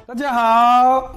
大家好。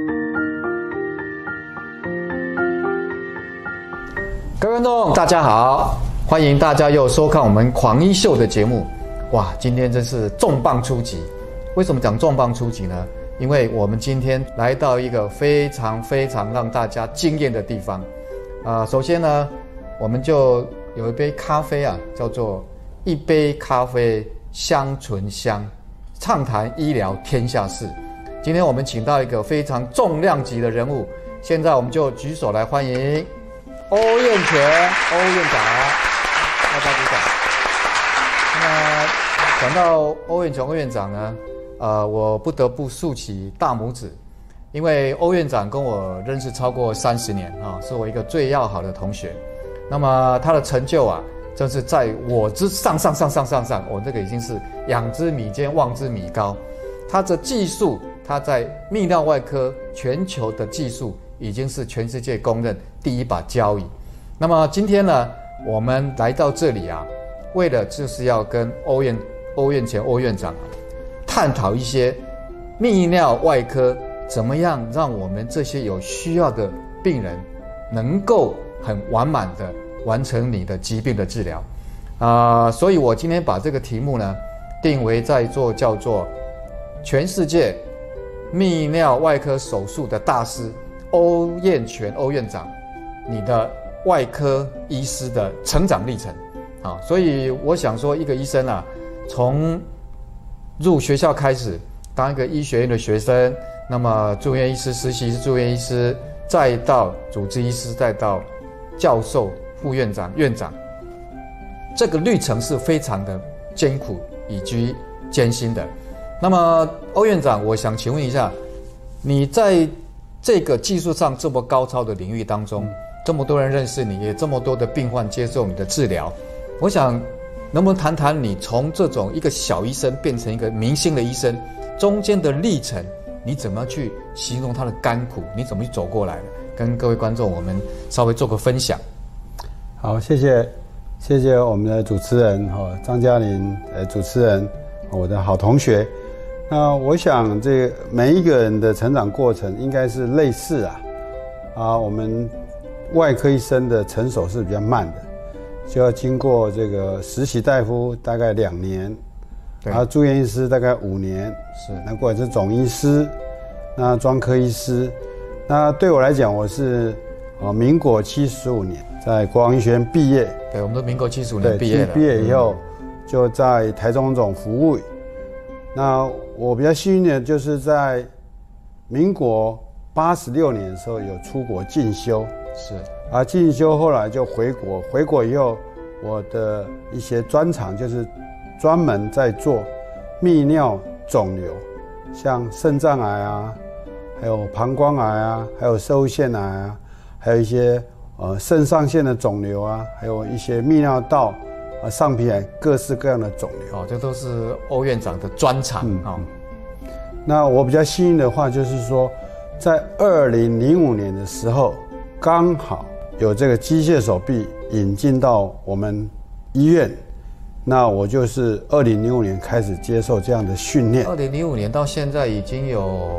各位观众，大家好，欢迎大家又收看我们狂一秀的节目。哇，今天真是重磅出击！为什么讲重磅出击呢？因为我们今天来到一个非常让大家惊艳的地方。首先呢，我们就有一杯咖啡啊，叫做一杯咖啡香醇香，畅谈医疗天下事。今天我们请到一个非常重量级的人物，现在我们就举手来欢迎欧燕全欧院长，大家鼓掌。那么讲到欧燕全欧院长呢，我不得不竖起大拇指，因为欧院长跟我认识超过30年啊，是我一个最要好的同学。那么他的成就啊，真是在我之上，我这个已经是仰之弥坚，望之弥高。他的技术，他在泌尿外科全球的技术已经是全世界公认第一把交椅。那么今天呢，我们来到这里啊，为了就是要跟欧燕全欧院长探讨一些泌尿外科怎么样让我们这些有需要的病人能够很完满的完成你的疾病的治疗所以我今天把这个题目呢定为叫做全世界泌尿外科手术的大师欧燕全欧院长，你的外科医师的成长历程所以我想说，一个医生啊，从入学校开始，当一个医学院的学生，那么住院医师、实习住院医师，再到主治医师，再到教授、副院长、院长，这个历程是非常的艰苦以及艰辛的。那么欧院长，我想请问一下，你在这个技术上这么高超的领域当中，这么多人认识你，也这么多的病患接受你的治疗，我想能不能谈谈你从这种一个小医生变成一个明星的医生中间的历程，你怎么去形容他的甘苦，你怎么去走过来的，跟各位观众我们稍微做个分享。 好，谢谢我们的主持人张嘉玲主持人，我的好同学。那我想这每一个人的成长过程应该是类似我们外科医生的成熟是比较慢的，就要经过这个实习大夫大概2年，然后住院医师大概5年，是那过来是总医师，那专科医师。那对我来讲，我是民国75年在国王医学院毕业。 对，我们都民国75年毕业了。 毕业以后就在台中总服务。那我比较幸运的就是在民国86年的时候有出国进修，是进修后来就回国，回国以后我的一些专长就是专门在做泌尿肿瘤，像肾脏癌还有膀胱癌还有攝護腺癌还有一些肾上腺的肿瘤还有一些泌尿道上皮癌各式各样的肿瘤这都是欧院长的专长那我比较幸运的话就是说，在2005年的时候，刚好有这个机械手臂引进到我们医院，那我就是2005年开始接受这样的训练。 2005年到现在已经有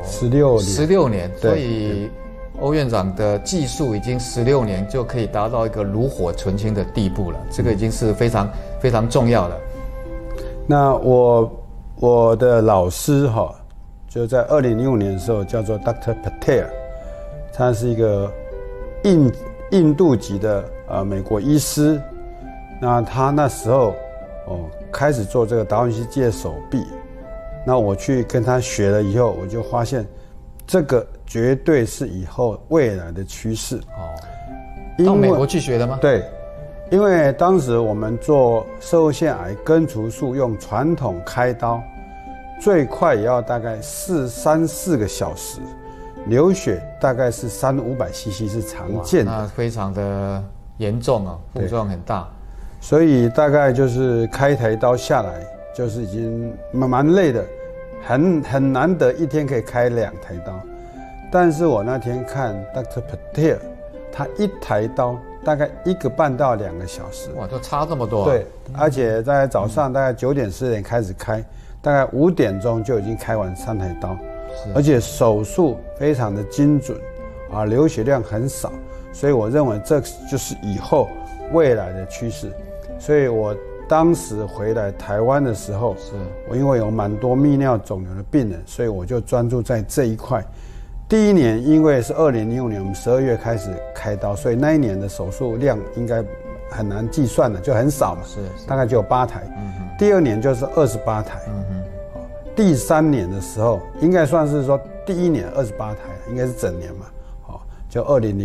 16 年，所以欧院长的技术已经16年就可以达到一个炉火纯青的地步了，这个已经是非常重要了。 那我的老师就在2005年的时候叫做 Dr. Patel， 他是一个印度籍的美国医师。那他那时候开始做这个达文西机械手臂，那我去跟他学了以后，我就发现这个绝对是以后未来的趋势到美国去学的吗？ 对，因为当时我们做攝護腺癌根除术用传统开刀，最快也要大概3-4个小时，流血大概是300-500 cc 是常见的， 那非常的严重副作用很大。 所以大概就是开一台刀下来，就是已经蛮累的，很难得一天可以开2台刀。但是我那天看 Dr. Patel， 他一台刀大概1个半到2个小时， 哇，就差这么多对，而且在早上大概9点10点开始开，大概5点钟就已经开完3台刀。 而且手术非常的精准，啊，流血量很少，所以我认为这就是以后未来的趋势。所以我当时回来台湾的时候，我因为有蛮多泌尿肿瘤的病人，所以我就专注在这一块。第一年因为是2005年，我们12月开始开刀，所以那一年的手术量应该很难计算的，就很少嘛，大概就有8台。第二年就是28台。第3年的时候，应该算是说第一年28台，应该是整年嘛，就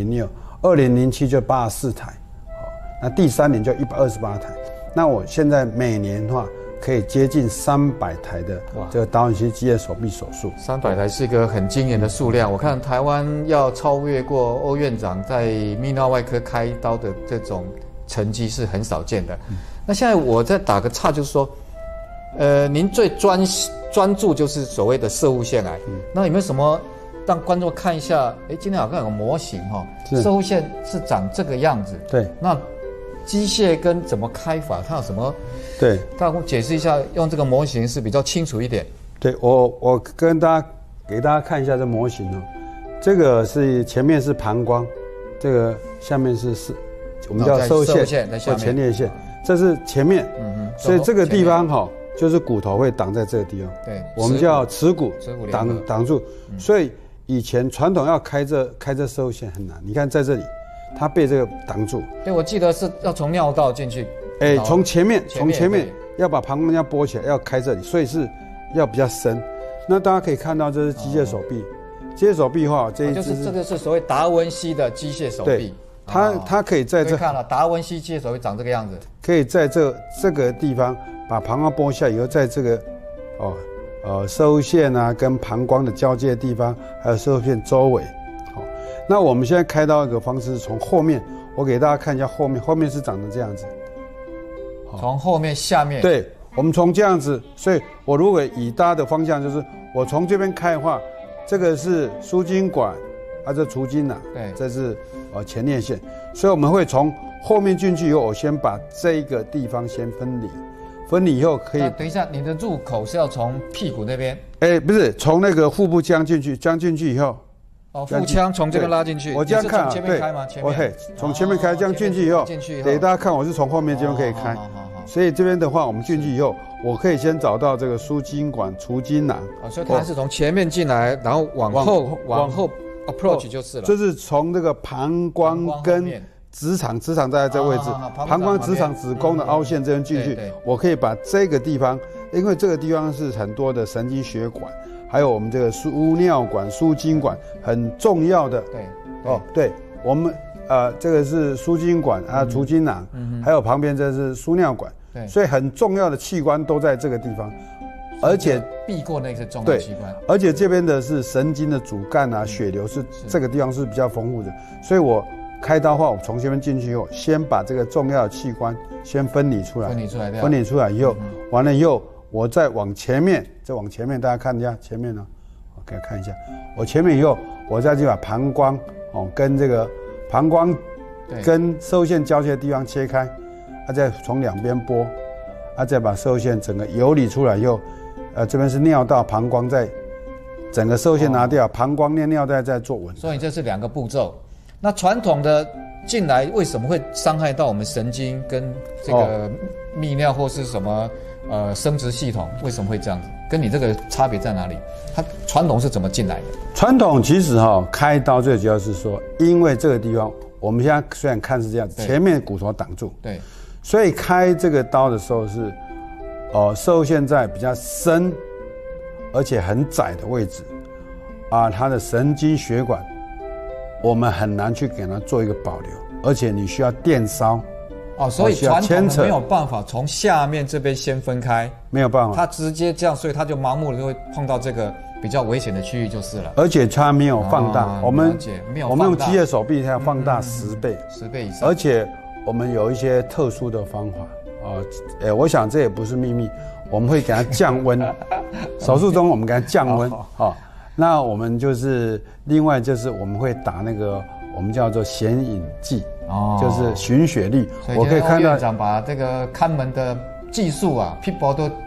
2006、2007就84台，那第3年就128台。那我现在每年的话，可以接近300台的这个达文西机械手臂手术。 300台是一个很惊人的数量。我看台湾要超越过欧院长在泌尿外科开刀的这种成绩是很少见的。那现在我再打个岔，就是说，您最专注就是所谓的攝護腺癌。那有没有什么让观众看一下？今天好像有个模型哈，攝護腺是长这个样子。 对， 那机械跟怎么开法，它有什么？ 对， 大家解释一下，用这个模型是比较清楚一点。 对，我给大家看一下这模型哦。这个是前面是膀胱，这个下面是我们叫攝護腺或前列腺，这是前面。所以这个地方哈，就是骨头会挡在这个地方。对，我们叫耻骨挡住。所以以前传统要开这攝護腺很难，你看在这里。它被这个挡住。 对，我记得是要从尿道进去。 从前面要把膀胱要拨起来，要开这里，所以是要比较深。那大家可以看到，这是机械手臂。机械手臂的话，这个是所谓达文西的机械手臂。 它可以在这看了达文西机械手臂长这个样子， 可以在这个地方把膀胱拨下以后，在这个攝護腺啊跟膀胱的交界的地方，还有攝護腺周围。那我们现在开刀一个方式是从后面，我给大家看一下后面是长成这样子。 从后面下面。 对，我们从这样子，所以我如果以大家的方向就是，我从这边开的话，这个是输精管，这除精囊，对，这是前列腺，所以我们会从后面进去以后，我先把这个地方先分离以后可以。 等一下，你的入口是要从屁股那边？ 不是，从那个腹部将进去以后。 腹腔从这边拉进去， 我这样看， 从前面开吗？ 从前面开，这样进去以后，给大家看，我是从后面这边可以开。所以这边的话，我们进去以后，我可以先找到这个输精管、除精囊。 所以它是从前面进来，然后往后 approach 就是了。 就是从这个膀胱跟直肠在这位置，膀胱、直肠、子宫的凹陷这边进去，我可以把这个地方，因为这个地方是很多的神经血管。还有我们这个输尿管、输精管很重要的。对，我们这个是输精管除精囊，还有旁边这是输尿管，所以很重要的器官都在这个地方，而且避过那个重要的器官。 而且这边的是神经的主干血流是这个地方是比较丰富的，所以我开刀的话，我从这边进去以后，先把这个重要的器官先分离出来以后，完了以后。我再往前面，大家看一下前面呢，我给大家看一下。我前面以后，我再去把膀胱跟这个膀胱跟攝護腺交界的地方切开，再从两边拨，再把攝護腺整个游离出来以后，这边是尿道、膀胱，再整个攝護腺拿掉，膀胱、尿道再做稳。 所以这是2个步骤。那传统的进来为什么会伤害到我们神经跟这个泌尿或是什么？生殖系统为什么会这样子？跟你这个差别在哪里？它传统是怎么进来的？ 传统其实开刀最主要是说，因为这个地方我们现在虽然看是这样子，前面骨头挡住，对，所以开这个刀的时候是，攝護腺在比较深而且很窄的位置，它的神经血管我们很难去给它做一个保留，而且你需要电烧。 所以传统的没有办法从下面这边先分开， 没有办法， 它直接这样，所以它就盲目的就会碰到这个比较危险的区域就是了。 而且它没有放大，我们用机械手臂它要放大10倍以上， 而且我们有一些特殊的方法我想这也不是秘密，我们会给它降温，手术中我们给它降温那我们就是另外就是我们会打那个我们叫做显影剂。就是循血力， 我可以看到院长把这个看门的技术pitbull都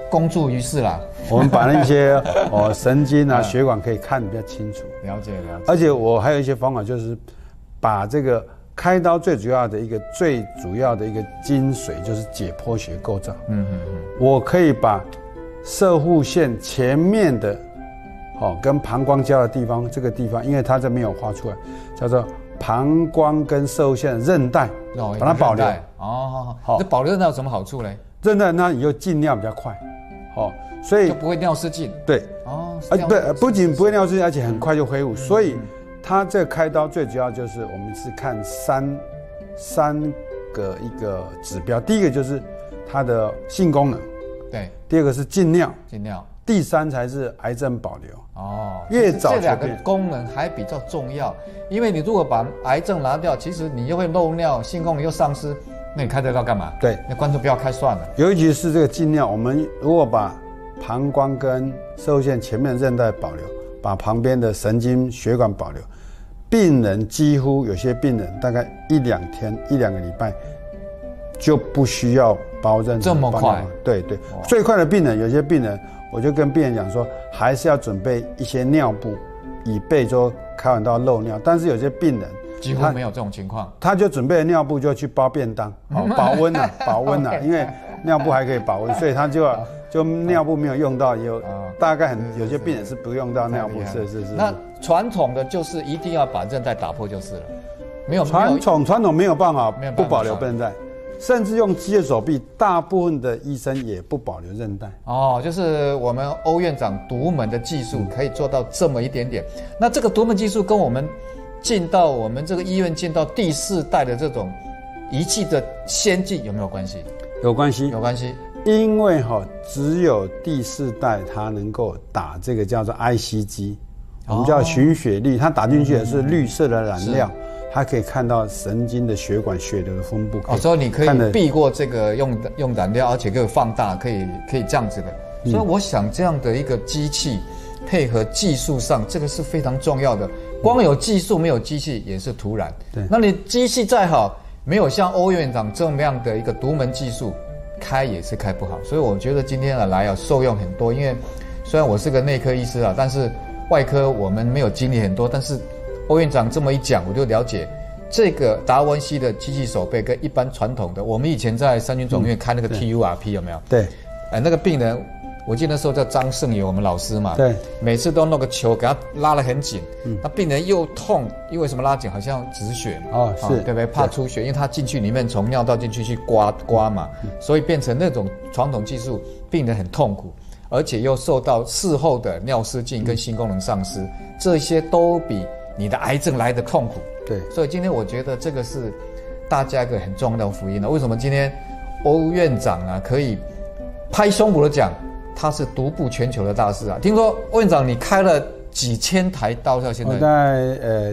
公诸于世啦。 我们把那些神经啊、血管可以看得比较清楚。 了解了解。 而且我还有一些方法，就是把这个开刀最主要的一个精髓，就是解剖学构造。我可以把射护线前面的跟膀胱交的地方，这个地方，因为它这没有画出来，叫做膀胱跟射护线的韧带，把它保留。 这保留韧带有什么好处呢？ 韧带那你就进尿比较快，所以就不会尿失禁。 对，不仅不会尿失禁，而且很快就恢复。所以它这个开刀最主要就是我们是看三个一个指标，第一个就是它的性功能， 对， 第二个是禁尿，第三才是癌症保留。越早这两个功能还比较重要，因为你如果把癌症拿掉，其实你又会漏尿，性功能又丧失，那你开这刀干嘛？ 对， 那观众不要开算了。 尤其是这个禁尿，我们如果把膀胱跟射护线前面的韧带保留，把旁边的神经血管保留，病人几乎有些病人大概1-2天、1-2个礼拜就不需要包任何这么快？ 对，最快的病人，有些病人我就跟病人讲说，还是要准备一些尿布，以备说开完刀漏尿。但是有些病人几乎没有这种情况， 他就准备了尿布就去包便当，保温啊，因为尿布还可以保温，所以他就尿布没有用到，大概有些病人是不用到尿布，是。 那传统的就是一定要把韧带打破就是了，没有传统没有办法不保留韧带，甚至用机械手臂，大部分的医生也不保留韧带。 就是我们欧院长独门的技术可以做到这么一点点。那这个独门技术跟我们进到我们这个医院进到第4代的这种仪器的先进有没有关系？ 有关系。因为只有第4代它能够打这个叫做 IC 机，我们叫循血率，它打进去的是绿色的染料，它可以看到神经的血管血流的分布。 所以你可以避过这个用染料，而且可以放大，可以这样子的。所以我想这样的一个机器配合技术上，这个是非常重要的。光有技术没有机器也是徒然。 对， 那你机器再好，没有像欧院长这么样的一个独门技术，开也是开不好。所以我觉得今天来受用很多。因为虽然我是个内科医师啊，但是外科我们没有经历很多。但是欧院长这么一讲，我就了解这个达文西的机器手背跟一般传统的，我们以前在三军总医院开那个 TURP 有没有？ 对， 那个病人。我记得那时候叫张胜友，我们老师嘛， 对， 每次都弄个球给他拉得很紧，那病人又痛，因为什么拉紧？好像止血嘛， 是， 对不对？怕出血，因为他进去里面从尿道进去刮嘛，所以变成那种传统技术，病人很痛苦，而且又受到事后的尿失禁跟性功能丧失，这些都比你的癌症来的痛苦。 对， 所以今天我觉得这个是大家一个很重要的福音了。为什么今天欧院长啊可以拍胸脯的讲？他是独步全球的大师啊！听说欧院长你开了几千台刀到现在？ 大概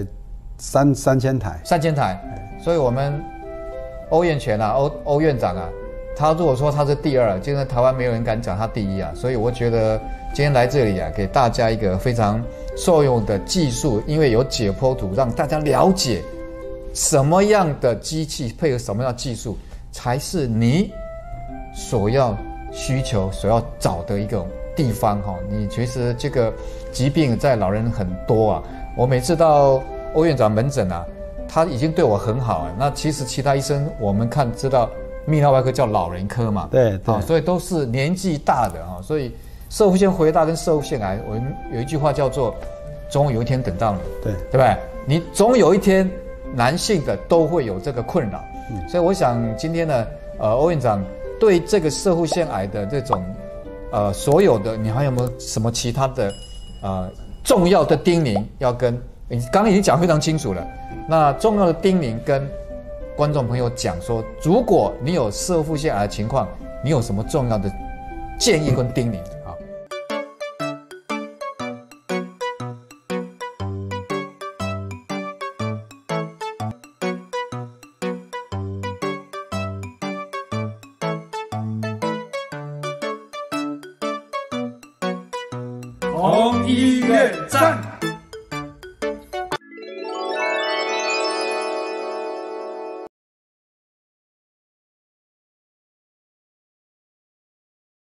3000台。 3000台，所以我们欧院全啊，欧院长啊，他如果说他是第2，现在台湾没有人敢讲他第1啊，所以我觉得今天来这里啊，给大家一个非常受用的技术，因为有解剖图，让大家了解什么样的机器配合什么样的技术，才是你所要需求所要找的一个地方哈。你其实这个疾病在老人很多啊，我每次到欧院长门诊啊，他已经对我很好那其实其他医生我们知道泌尿外科叫老人科嘛， 对， 所以都是年纪大的所以射护腺回大跟射护腺癌，我们有一句话叫做总有一天等到你，对不对？你总有一天男性的都会有这个困扰，所以我想今天呢欧院长对这个射护腺癌的这种所有的，你还有没有什么其他的重要的叮咛要跟你刚刚已经讲非常清楚了，那重要的叮咛跟观众朋友讲说，如果你有射护腺癌的情况，你有什么重要的建议跟叮咛？好。 同医院站。